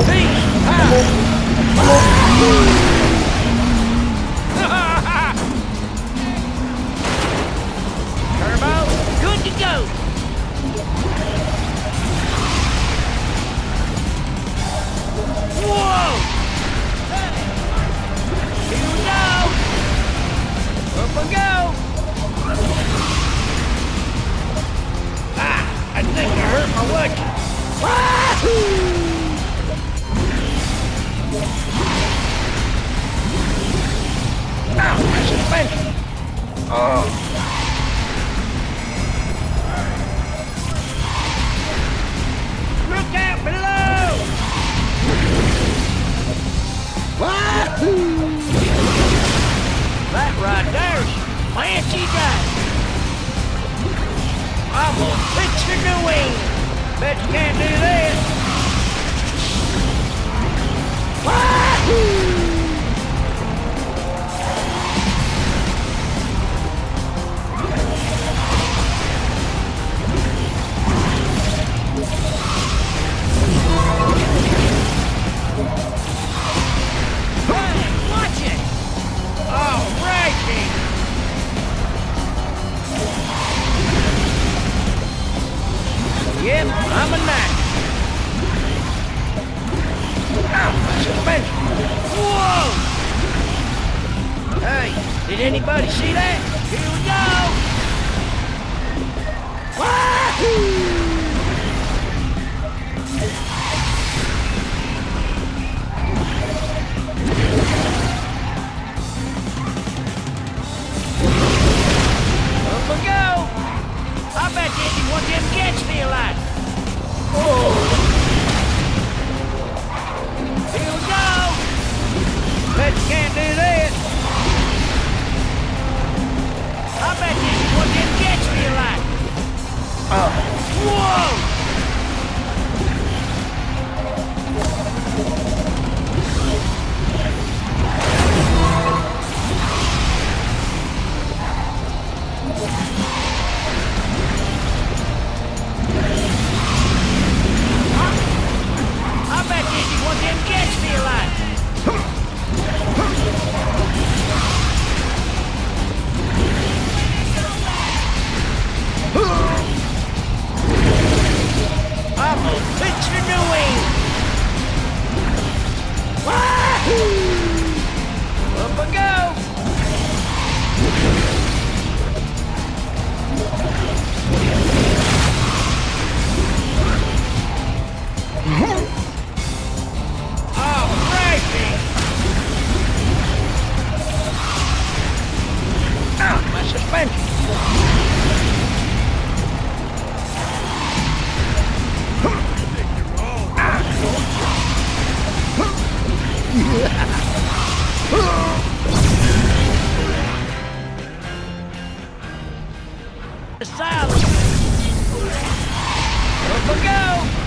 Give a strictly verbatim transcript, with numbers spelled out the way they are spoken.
Yep, I'm a knight. Ow, suspension. Whoa! Hey, did anybody see that? Here we go! Wahoo! Up we go! I bet you didn't want them jets feel like. Oh! Here we go! Bet you can't do this. I bet you didn't want them jets feel like. Oh! Whoa! I bet you didn't want them jets feel like. I'm gonna fix the new wing. Wahoo! Up we go. All right, then. Ow, my suspension. The silence. Up we go.